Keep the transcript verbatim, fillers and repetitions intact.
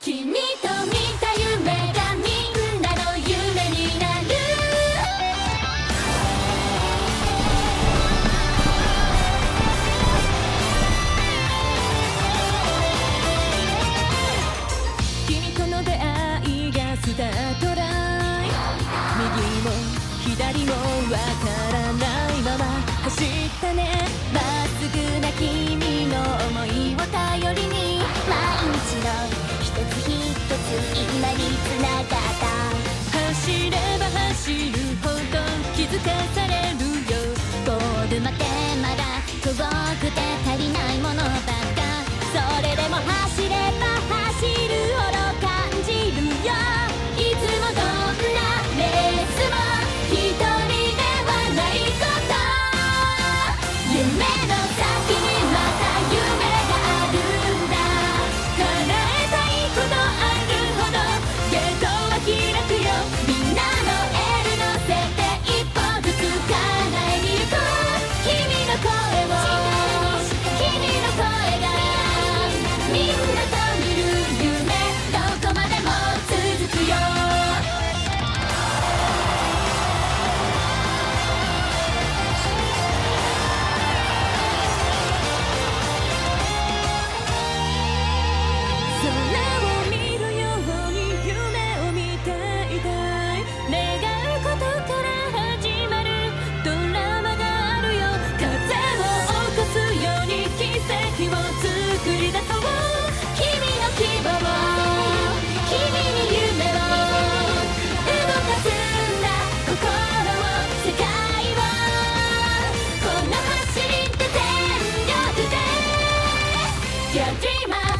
君と見た夢がみんなの夢になる。君との出会いがスタートライン、右も左もわからないまま走ったね。まっすぐな君の想いを頼りに毎日の一つ一つ今につながった。走れば走るほど気づかされるよ。ゴールまでまだ遠くて足りないものばっか。それでも走れば走るほど感じるよ。いつもどんなレースも一人ではないこと。夢の先にまた夢があるんだ。叶えたいことあるほどゲートは開くよ。みんなのエール乗せて一歩ずつ叶えに行こう。君の声を君の声がみんなと見る夢どこまでも続くよ。空を見るように夢を見ていたい。願うことから始まるドラマがあるよ。風を起こすように奇跡を作り出そう。君の希望君に夢を動かすんだ。心を世界をこの走りで全力で Dear Dreamer